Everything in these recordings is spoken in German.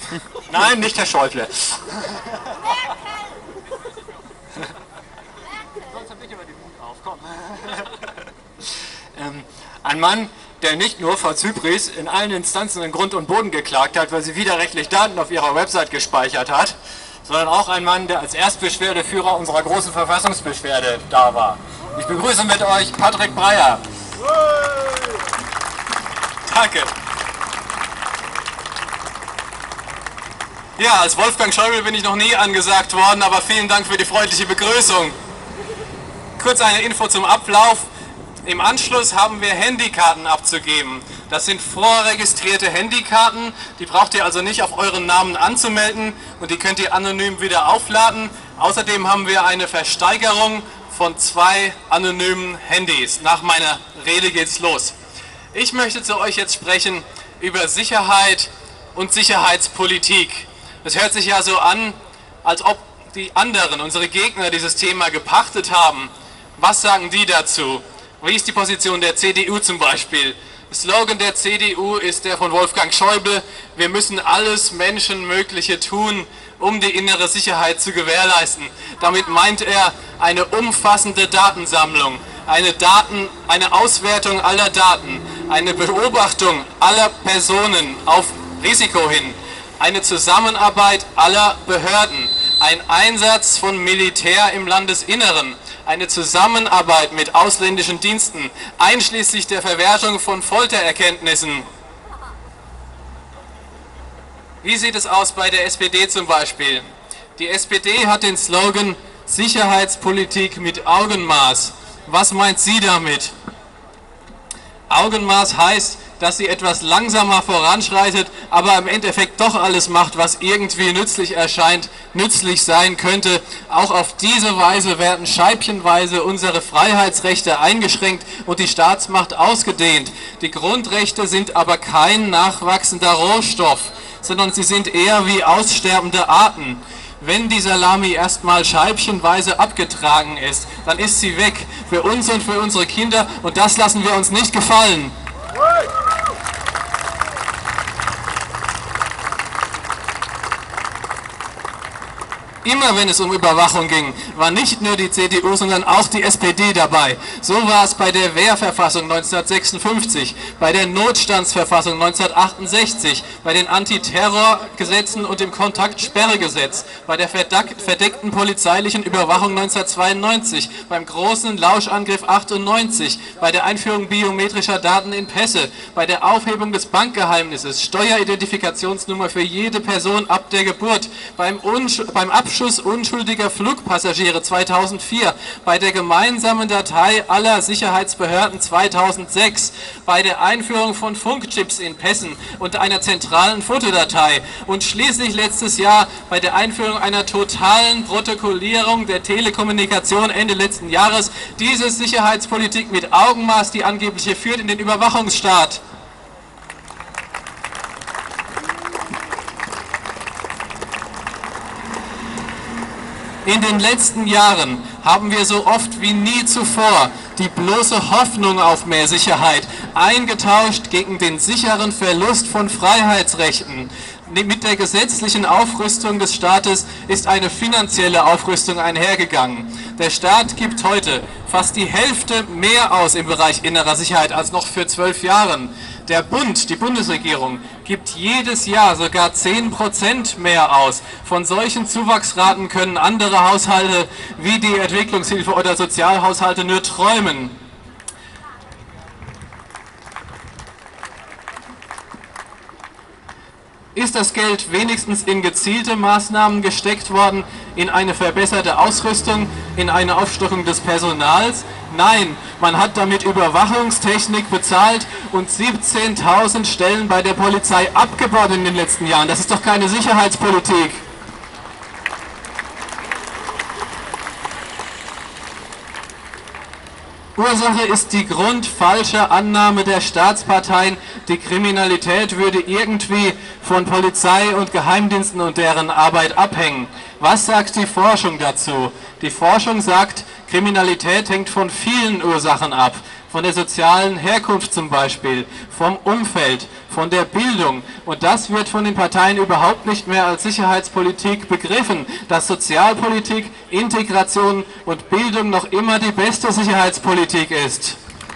Nein, nicht Herr Schäuble. Ein Mann, der nicht nur Frau Zypries in allen Instanzen in Grund und Boden geklagt hat, weil sie widerrechtlich Daten auf ihrer Website gespeichert hat, sondern auch ein Mann, der als Erstbeschwerdeführer unserer großen Verfassungsbeschwerde da war. Ich begrüße mit euch Patrick Breyer. Danke. Ja, als Wolfgang Schäuble bin ich noch nie angesagt worden, aber vielen Dank für die freundliche Begrüßung. Kurz eine Info zum Ablauf. Im Anschluss haben wir Handykarten abzugeben. Das sind vorregistrierte Handykarten, die braucht ihr also nicht auf euren Namen anzumelden und die könnt ihr anonym wieder aufladen. Außerdem haben wir eine Versteigerung von 2 anonymen Handys. Nach meiner Rede geht's los. Ich möchte zu euch jetzt sprechen über Sicherheit und Sicherheitspolitik. Es hört sich ja so an, als ob die anderen, unsere Gegner, dieses Thema gepachtet haben. Was sagen die dazu? Wie ist die Position der CDU zum Beispiel? Der Slogan der CDU ist der von Wolfgang Schäuble: Wir müssen alles Menschenmögliche tun, um die innere Sicherheit zu gewährleisten. Damit meint er eine umfassende Datensammlung, eine Auswertung aller Daten, eine Beobachtung aller Personen auf Risiko hin, eine Zusammenarbeit aller Behörden, ein Einsatz von Militär im Landesinneren, eine Zusammenarbeit mit ausländischen Diensten, einschließlich der Verwertung von Foltererkenntnissen. Wie sieht es aus bei der SPD zum Beispiel? Die SPD hat den Slogan Sicherheitspolitik mit Augenmaß. Was meint sie damit? Augenmaß heißt, dass sie etwas langsamer voranschreitet, aber im Endeffekt doch alles macht, was irgendwie nützlich erscheint, nützlich sein könnte. Auch auf diese Weise werden scheibchenweise unsere Freiheitsrechte eingeschränkt und die Staatsmacht ausgedehnt. Die Grundrechte sind aber kein nachwachsender Rohstoff, sondern sie sind eher wie aussterbende Arten. Wenn die Salami erstmal scheibchenweise abgetragen ist, dann ist sie weg, für uns und für unsere Kinder, und das lassen wir uns nicht gefallen. Immer wenn es um Überwachung ging, war nicht nur die CDU, sondern auch die SPD dabei. So war es bei der Wehrverfassung 1956, bei der Notstandsverfassung 1968, bei den Antiterrorgesetzen und dem Kontaktsperregesetz, bei der verdeckten polizeilichen Überwachung 1992, beim großen Lauschangriff 98, bei der Einführung biometrischer Daten in Pässe, bei der Aufhebung des Bankgeheimnisses, Steueridentifikationsnummer für jede Person ab der Geburt, beim Abschuss unschuldiger Flugpassagiere 2004, bei der gemeinsamen Datei aller Sicherheitsbehörden 2006, bei der Einführung von Funkchips in Pässen und einer zentralen Fotodatei und schließlich letztes Jahr bei der Einführung einer totalen Protokollierung der Telekommunikation Ende letzten Jahres. Diese Sicherheitspolitik mit Augenmaß, die angeblich hier führt in den Überwachungsstaat. In den letzten Jahren haben wir so oft wie nie zuvor die bloße Hoffnung auf mehr Sicherheit eingetauscht gegen den sicheren Verlust von Freiheitsrechten. Mit der gesetzlichen Aufrüstung des Staates ist eine finanzielle Aufrüstung einhergegangen. Der Staat gibt heute fast die Hälfte mehr aus im Bereich innerer Sicherheit als noch für 12 Jahren. Der Bund, die Bundesregierung, gibt jedes Jahr sogar 10% mehr aus. Von solchen Zuwachsraten können andere Haushalte wie die Entwicklungshilfe oder Sozialhaushalte nur träumen. Ist das Geld wenigstens in gezielte Maßnahmen gesteckt worden, in eine verbesserte Ausrüstung, in eine Aufstockung des Personals? Nein, man hat damit Überwachungstechnik bezahlt und 17.000 Stellen bei der Polizei abgebaut in den letzten Jahren. Das ist doch keine Sicherheitspolitik. Ursache ist die grundfalsche Annahme der Staatsparteien, die Kriminalität würde irgendwie von Polizei und Geheimdiensten und deren Arbeit abhängen. Was sagt die Forschung dazu? Die Forschung sagt, Kriminalität hängt von vielen Ursachen ab. Von der sozialen Herkunft zum Beispiel, vom Umfeld, von der Bildung. Und das wird von den Parteien überhaupt nicht mehr als Sicherheitspolitik begriffen, dass Sozialpolitik, Integration und Bildung noch immer die beste Sicherheitspolitik ist.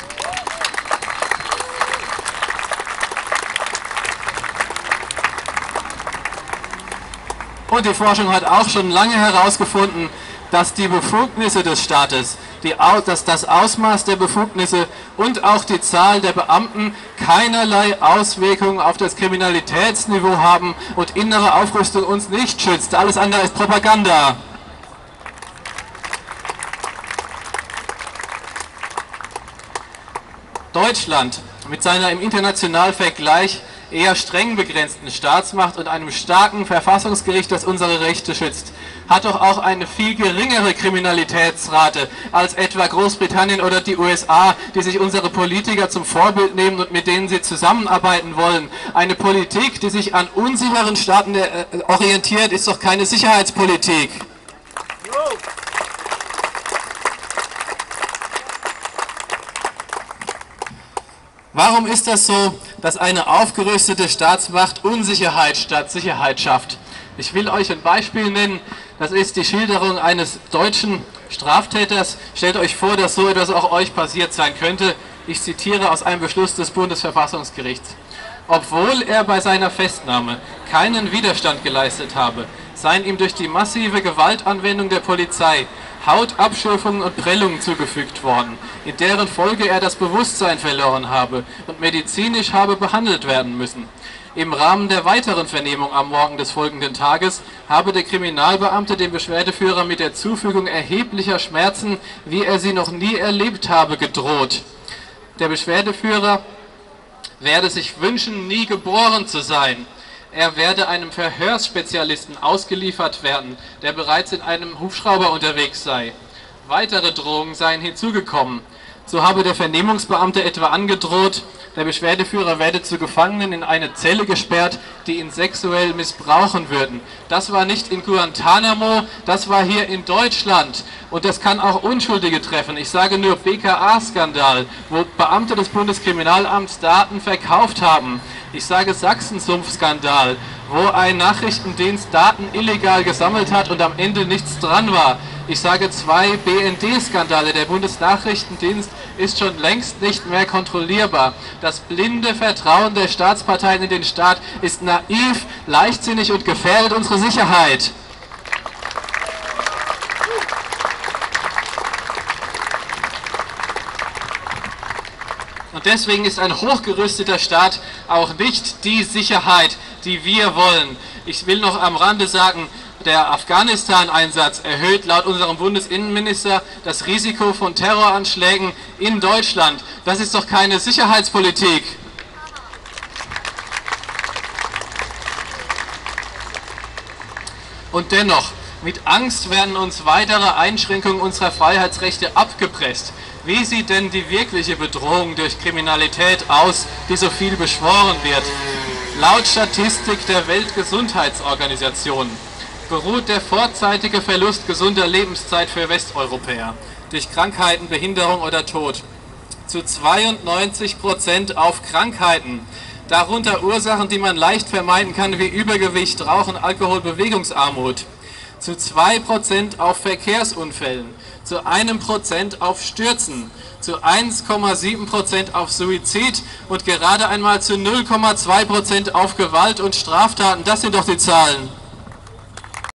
Und die Forschung hat auch schon lange herausgefunden, dass die Befugnisse des Staates, das Ausmaß der Befugnisse und auch die Zahl der Beamten keinerlei Auswirkungen auf das Kriminalitätsniveau haben und innere Aufrüstung uns nicht schützt. Alles andere ist Propaganda. Deutschland mit seiner im internationalen Vergleich eher streng begrenzten Staatsmacht und einem starken Verfassungsgericht, das unsere Rechte schützt, hat doch auch eine viel geringere Kriminalitätsrate als etwa Großbritannien oder die USA, die sich unsere Politiker zum Vorbild nehmen und mit denen sie zusammenarbeiten wollen. Eine Politik, die sich an unsicheren Staaten orientiert, ist doch keine Sicherheitspolitik. Warum ist das so, dass eine aufgerüstete Staatsmacht Unsicherheit statt Sicherheit schafft? Ich will euch ein Beispiel nennen, das ist die Schilderung eines deutschen Straftäters. Stellt euch vor, dass so etwas auch euch passiert sein könnte. Ich zitiere aus einem Beschluss des Bundesverfassungsgerichts. Obwohl er bei seiner Festnahme keinen Widerstand geleistet habe, seien ihm durch die massive Gewaltanwendung der Polizei Hautabschürfungen und Prellungen zugefügt worden, in deren Folge er das Bewusstsein verloren habe und medizinisch habe behandelt werden müssen. Im Rahmen der weiteren Vernehmung am Morgen des folgenden Tages habe der Kriminalbeamte dem Beschwerdeführer mit der Zufügung erheblicher Schmerzen, wie er sie noch nie erlebt habe, gedroht. Der Beschwerdeführer werde sich wünschen, nie geboren zu sein. Er werde einem Verhörsspezialisten ausgeliefert werden, der bereits in einem Hubschrauber unterwegs sei. Weitere Drohungen seien hinzugekommen. So habe der Vernehmungsbeamte etwa angedroht, der Beschwerdeführer werde zu Gefangenen in eine Zelle gesperrt, die ihn sexuell missbrauchen würden. Das war nicht in Guantanamo, das war hier in Deutschland. Und das kann auch Unschuldige treffen. Ich sage nur BKA-Skandal, wo Beamte des Bundeskriminalamts Daten verkauft haben. Ich sage Sachsensumpf-Skandal, wo ein Nachrichtendienst Daten illegal gesammelt hat und am Ende nichts dran war. Ich sage 2 BND-Skandale. Der Bundesnachrichtendienst ist schon längst nicht mehr kontrollierbar. Das blinde Vertrauen der Staatsparteien in den Staat ist naiv, leichtsinnig und gefährdet unsere Sicherheit. Und deswegen ist ein hochgerüsteter Staat auch nicht die Sicherheit, die wir wollen. Ich will noch am Rande sagen, der Afghanistan-Einsatz erhöht laut unserem Bundesinnenminister das Risiko von Terroranschlägen in Deutschland. Das ist doch keine Sicherheitspolitik. Und dennoch, mit Angst werden uns weitere Einschränkungen unserer Freiheitsrechte abgepresst. Wie sieht denn die wirkliche Bedrohung durch Kriminalität aus, die so viel beschworen wird? Laut Statistik der Weltgesundheitsorganisation beruht der vorzeitige Verlust gesunder Lebenszeit für Westeuropäer durch Krankheiten, Behinderung oder Tod zu 92% auf Krankheiten, darunter Ursachen, die man leicht vermeiden kann, wie Übergewicht, Rauchen, Alkohol, Bewegungsarmut, zu 2% auf Verkehrsunfällen, zu 1% auf Stürzen, zu 1,7% auf Suizid und gerade einmal zu 0,2% auf Gewalt und Straftaten. Das sind doch die Zahlen.